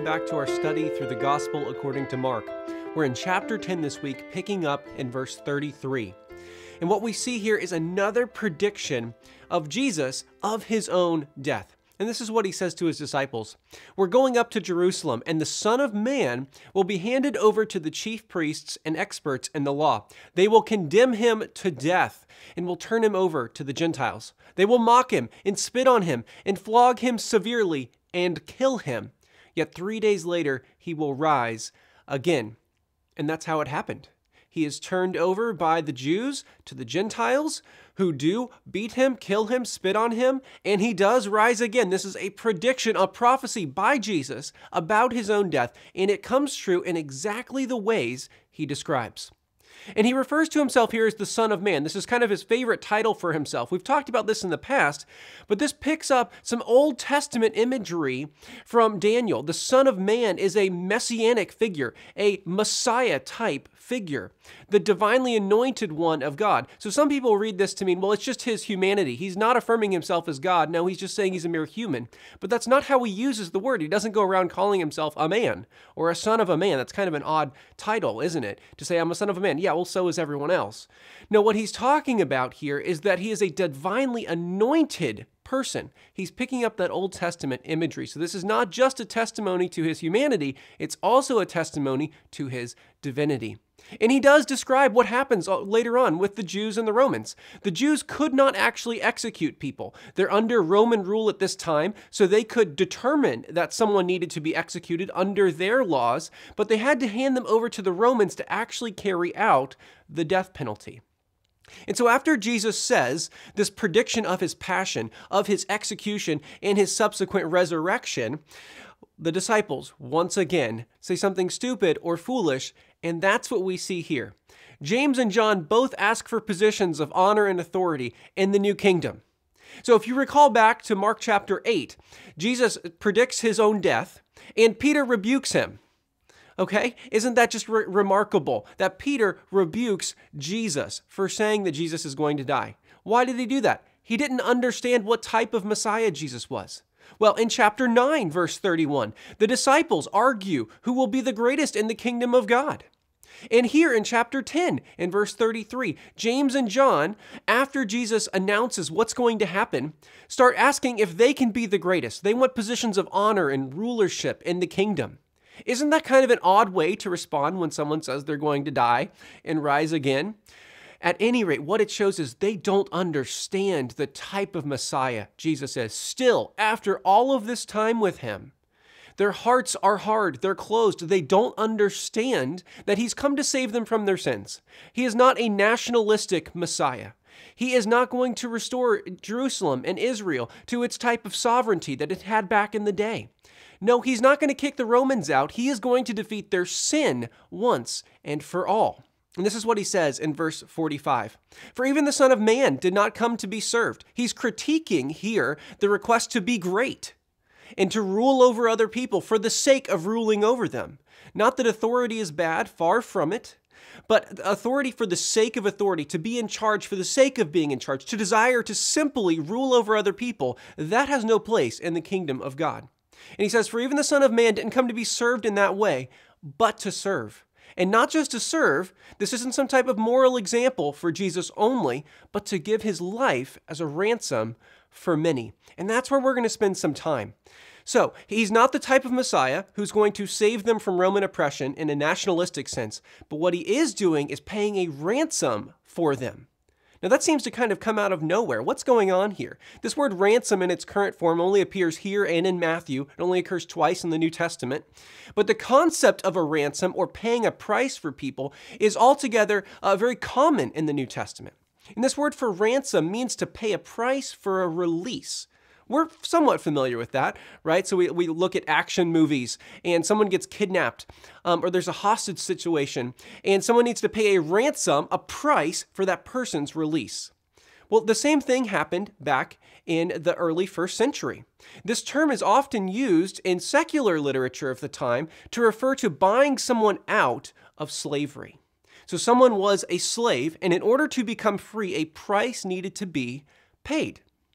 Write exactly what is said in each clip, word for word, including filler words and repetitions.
welcome back to our study through the Gospel according to Mark. We're in chapter ten this week, picking up in verse thirty-three. And what we see here is another prediction of Jesus of his own death. And this is what he says to his disciples. We're going up to Jerusalem, and the Son of Man will be handed over to the chief priests and experts in the law. They will condemn him to death and will turn him over to the Gentiles. They will mock him and spit on him and flog him severely and kill him. Yet three days later, he will rise again. And that's how it happened. He is turned over by the Jews to the Gentiles, who do beat him, kill him, spit on him, and he does rise again. This is a prediction, a prophecy by Jesus about his own death, and it comes true in exactly the ways he describes. And he refers to himself here as the Son of Man. This is kind of his favorite title for himself. We've talked about this in the past, but this picks up some Old Testament imagery from Daniel. The Son of Man is a messianic figure, a Messiah type figure, the divinely anointed one of God. So some people read this to mean, well, it's just his humanity. He's not affirming himself as God. No, he's just saying he's a mere human. But that's not how he uses the word. He doesn't go around calling himself a man or a son of a man. That's kind of an odd title, isn't it? To say I'm a son of a man. Yeah, well, so is everyone else. No, what he's talking about here is that he is a divinely anointed person. He's picking up that Old Testament imagery. So this is not just a testimony to his humanity, it's also a testimony to his divinity. And he does describe what happens later on with the Jews and the Romans. The Jews could not actually execute people. They're under Roman rule at this time, so they could determine that someone needed to be executed under their laws, but they had to hand them over to the Romans to actually carry out the death penalty. And so after Jesus says this prediction of his passion, of his execution, and his subsequent resurrection, the disciples, once again, say something stupid or foolish, and that's what we see here. James and John both ask for positions of honor and authority in the new kingdom. So if you recall back to Mark chapter eight, Jesus predicts his own death, and Peter rebukes him. Okay? Isn't that just re- remarkable that Peter rebukes Jesus for saying that Jesus is going to die? Why did he do that? He didn't understand what type of Messiah Jesus was. Well, in chapter nine, verse thirty-one, the disciples argue who will be the greatest in the kingdom of God. And here in chapter ten, in verse thirty-three, James and John, after Jesus announces what's going to happen, start asking if they can be the greatest. They want positions of honor and rulership in the kingdom. Isn't that kind of an odd way to respond when someone says they're going to die and rise again? At any rate, what it shows is they don't understand the type of Messiah Jesus is. Still, after all of this time with him, their hearts are hard, they're closed, they don't understand that he's come to save them from their sins. He is not a nationalistic Messiah. He is not going to restore Jerusalem and Israel to its type of sovereignty that it had back in the day. No, he's not going to kick the Romans out. He is going to defeat their sin once and for all. And this is what he says in verse forty-five. For even the Son of Man did not come to be served. He's critiquing here the request to be great and to rule over other people for the sake of ruling over them. Not that authority is bad, far from it, but authority for the sake of authority, to be in charge for the sake of being in charge, to desire to simply rule over other people, that has no place in the kingdom of God. And he says, for even the Son of Man didn't come to be served in that way, but to serve. And not just to serve, this isn't some type of moral example for Jesus only, but to give his life as a ransom for many. And that's where we're going to spend some time. So, he's not the type of Messiah who's going to save them from Roman oppression in a nationalistic sense, but what he is doing is paying a ransom for them. Now that seems to kind of come out of nowhere. What's going on here? This word ransom in its current form only appears here and in Matthew. It only occurs twice in the New Testament. But the concept of a ransom or paying a price for people is altogether uh, very common in the New Testament. And this word for ransom means to pay a price for a release. We're somewhat familiar with that, right? So we, we look at action movies and someone gets kidnapped um, or there's a hostage situation and someone needs to pay a ransom, a price for that person's release. Well, the same thing happened back in the early first century. This term is often used in secular literature of the time to refer to buying someone out of slavery. So someone was a slave, and in order to become free, a price needed to be paid.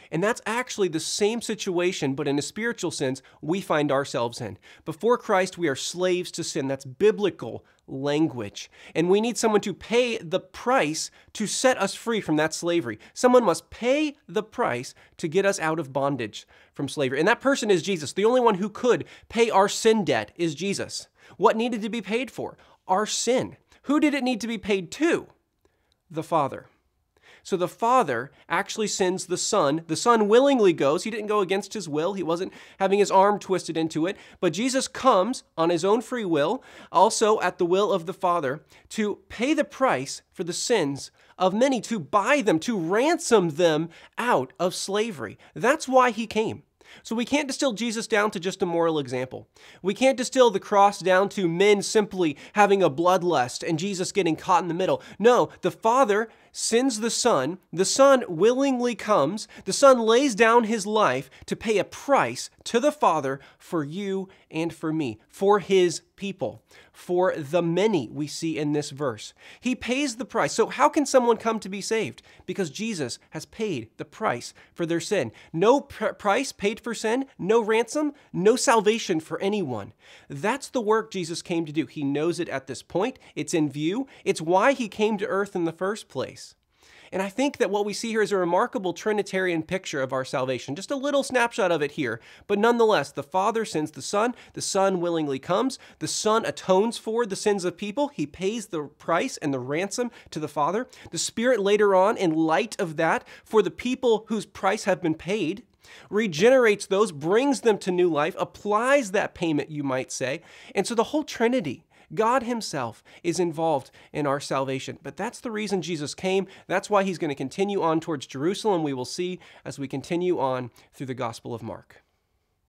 And that's actually the same situation, but in a spiritual sense, we find ourselves in. Before Christ, we are slaves to sin. That's biblical language. And we need someone to pay the price to set us free from that slavery. Someone must pay the price to get us out of bondage from slavery. And that person is Jesus. The only one who could pay our sin debt is Jesus. What needed to be paid for? Our sin. Who did it need to be paid to? The Father. So the Father actually sends the Son. The Son willingly goes. He didn't go against his will. He wasn't having his arm twisted into it. But Jesus comes on his own free will, also at the will of the Father, to pay the price for the sins of many, to buy them, to ransom them out of slavery. That's why he came. So we can't distill Jesus down to just a moral example. We can't distill the cross down to men simply having a bloodlust and Jesus getting caught in the middle. No, the Father sends the Son. The Son willingly comes. The Son lays down his life to pay a price to the Father for you and for me, for his people, for the many we see in this verse. He pays the price. So how can someone come to be saved? Because Jesus has paid the price for their sin. No pr- price paid for sin, no ransom, no salvation for anyone. That's the work Jesus came to do. He knows it at this point. It's in view. It's why he came to earth in the first place. And I think that what we see here is a remarkable Trinitarian picture of our salvation. Just a little snapshot of it here. But nonetheless, the Father sends the Son. The Son willingly comes. The Son atones for the sins of people. He pays the price and the ransom to the Father. The Spirit later on, in light of that, for the people whose price have been paid, regenerates those, brings them to new life, applies that payment, you might say. And so the whole Trinity, God himself, is involved in our salvation. But that's the reason Jesus came. That's why he's going to continue on towards Jerusalem, we will see as we continue on through the Gospel of Mark.